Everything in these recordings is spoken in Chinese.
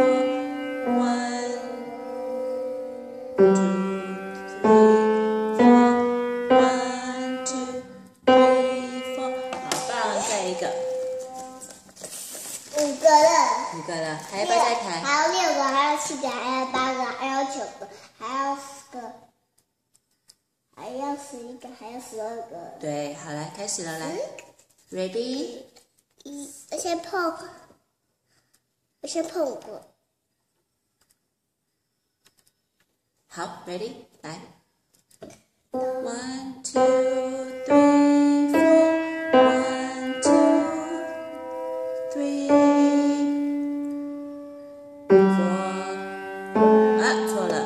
One, two, three, four. One, two, three, four. 好棒，再一个。 5个了。 5个了，还要不要再弹？ 还有6个，还有7个，还有8个，还有9个，还有10个，还要11个，还有12个。 对，好，来开始了，来 ，Ready？ 我先碰过。 好 ，Ready？ 来 ，One, two, three, four. One, two, three, four. 啊，错了。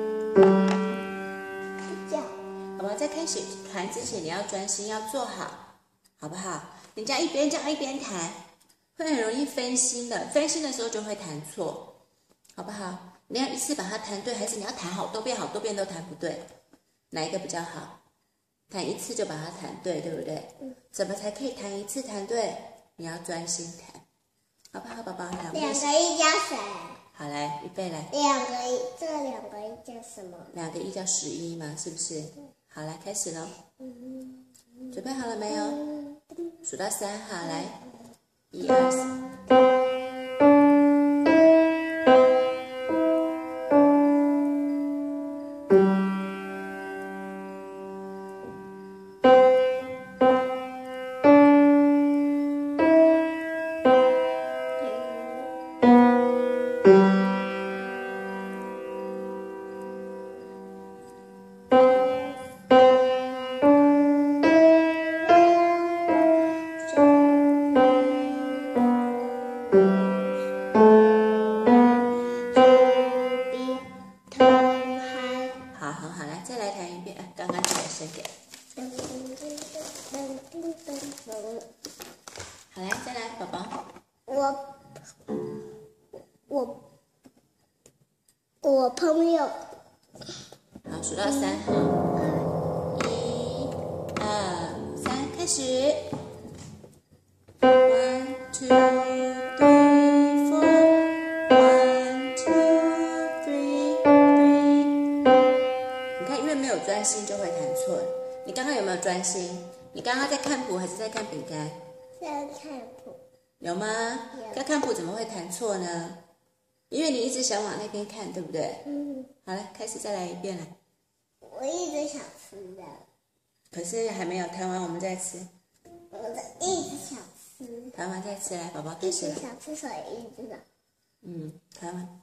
这样。 好吧，在开始弹之前，你要专心，要做好，好不好？你这样一边弹，会很容易分心的。分心的时候就会弹错，好不好？你要一次把它弹对，还是你要弹好多遍都弹不对？哪一个比较好？弹一次就把它弹对，对不对？怎么才可以弹一次弹对？你要专心弹，好不好，宝宝？来， 2个1加谁？ 好，来，预备来。 这2个1叫什么 2个1叫11嘛，是不是？好，来开始喽。准备好了没有？数到3，好，来，1、2、3。 噔噔噔噔噔噔噔。 好，来，再来，宝宝。 我朋友。 好，数到3哈。1、2、3，开始。1, 2, 3, 4. 1, 2, 3, 3。你看，因为没有专心就会弹错。你刚刚有没有专心？你刚刚在看谱还是在看饼干？ 在看谱。 有吗？在看谱怎么会弹错呢？因为你一直想往那边看，对不对？ 嗯。 好了，开始再来一遍了。 我一直想吃的。可是还没有弹完，我们再吃。 我一直想吃。 弹完再吃，来，宝宝开始了。 一直想吃，所以一直的。 弹完。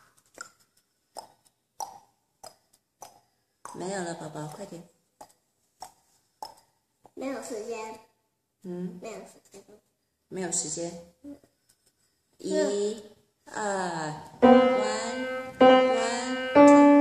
没有了，宝宝，快点。 没有时间。没有时间。 没有时间。1、2、1、2。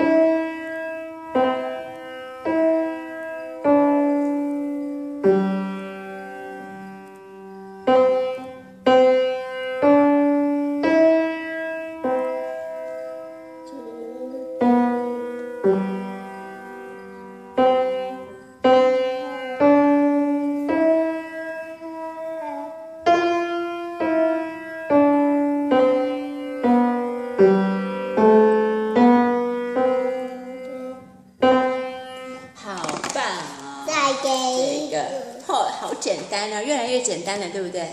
好简单啊，越来越简单了，对不对？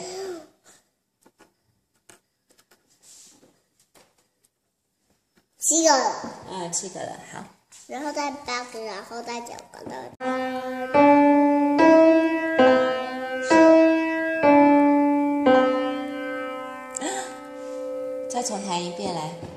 7个了。 7个了，好。 然后再8个，然后再9个的。 再重弹一遍来。